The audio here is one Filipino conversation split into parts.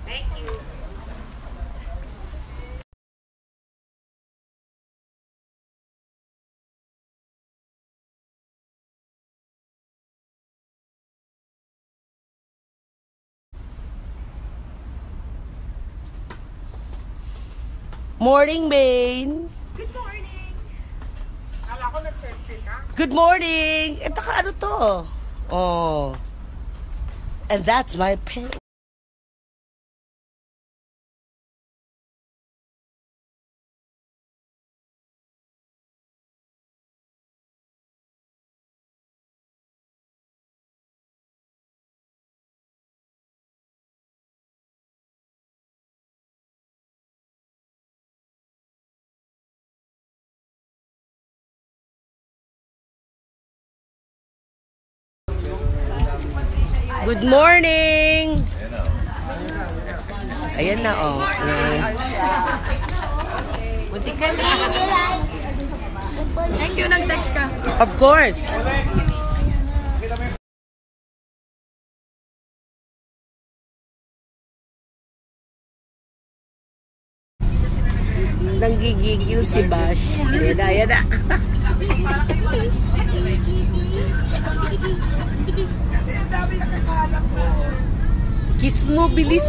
Thank you. Morning, Maine. Good morning. Kala ko nag-selfie ka. Good morning. Ito ka, ano to? Oh. And that's my pen. Good morning! Ayan na, oh. Buti ka na. Thank you, nag-text ka. Of course. Nanggigigil si Bash. Ayan na, ayan na. Kasi ang dami nakakalap mo. Kiss mo, bilis.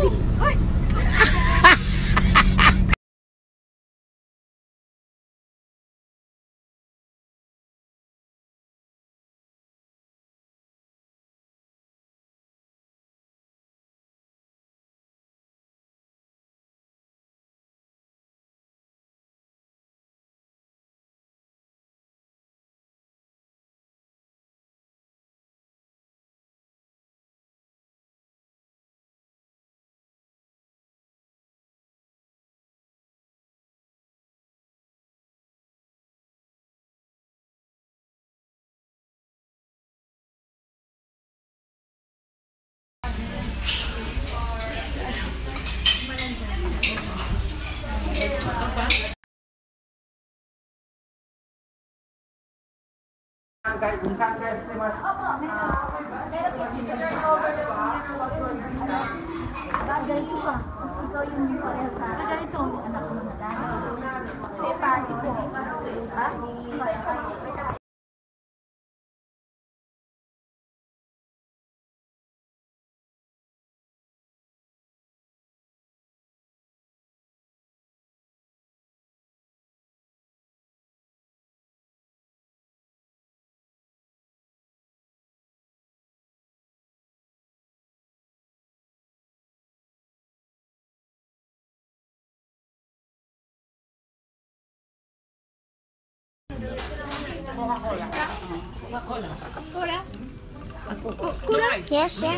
Yes, yeah.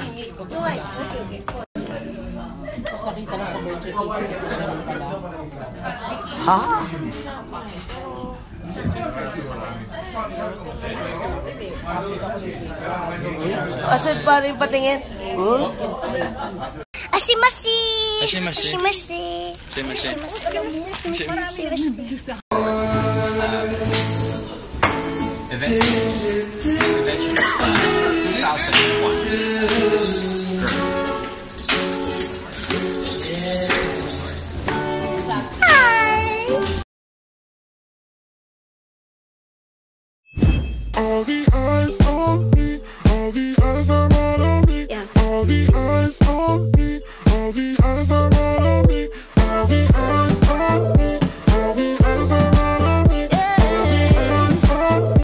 Ha? Asan pa rin patingin? Huh? Ashimasi. Ashimasi. Ashimasi. Ashimasi. Eventually, 2001. This girl. All the eyes on me, all the eyes are not on me, all the eyes on me.